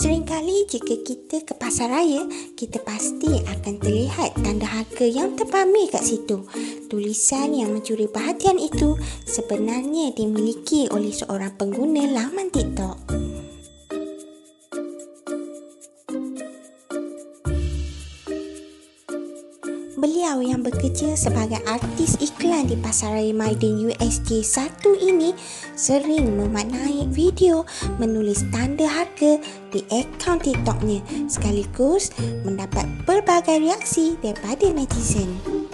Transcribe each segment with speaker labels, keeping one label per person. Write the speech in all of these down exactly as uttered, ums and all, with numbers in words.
Speaker 1: Seringkali jika kita ke pasar raya, kita pasti akan terlihat tanda harga yang terpamer kat situ. Tulisan yang mencuri perhatian itu sebenarnya dimiliki oleh seorang pengguna laman TikTok. Beliau yang bekerja sebagai artis iklan di Pasaraya Maidin U S J satu ini sering memaknai video menulis tanda harga di akaun TikToknya sekaligus mendapat pelbagai reaksi daripada netizen.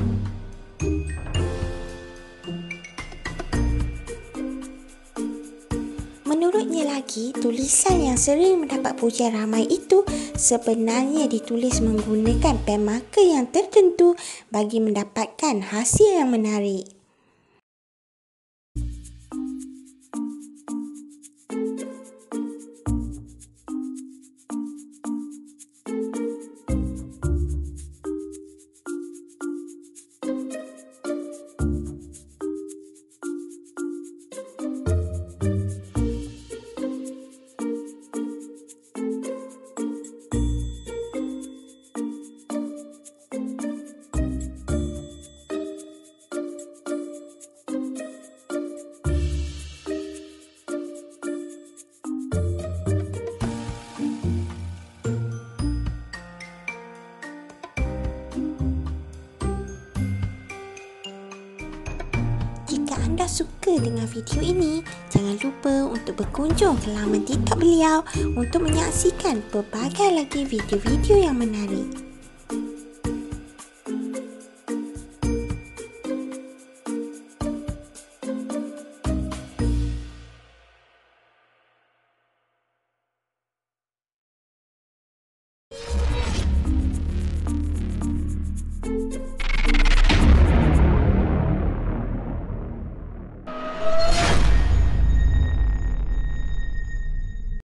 Speaker 1: Menurutnya lagi, tulisan yang sering mendapat pujian ramai itu sebenarnya ditulis menggunakan pen marker yang tertentu bagi mendapatkan hasil yang menarik. Jika anda suka dengan video ini, jangan lupa untuk berkunjung ke laman TikTok beliau untuk menyaksikan pelbagai lagi video-video yang menarik.